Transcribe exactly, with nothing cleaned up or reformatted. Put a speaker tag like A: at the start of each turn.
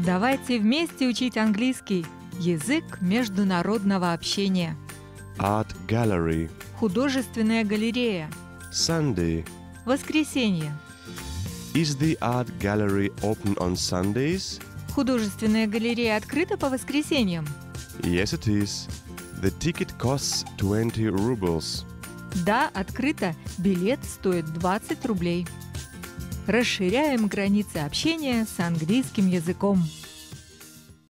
A: Давайте вместе учить английский. Язык международного общения.
B: Art gallery.
A: Художественная галерея.
B: Sunday.
A: Воскресенье.
B: Is the art gallery open on Sundays?
A: Художественная галерея открыта по воскресеньям?
B: Yes, it is. The ticket costs twenty rubles.
A: Да, открыто. Билет стоит двадцать рублей. Расширяем границы общения с английским языком.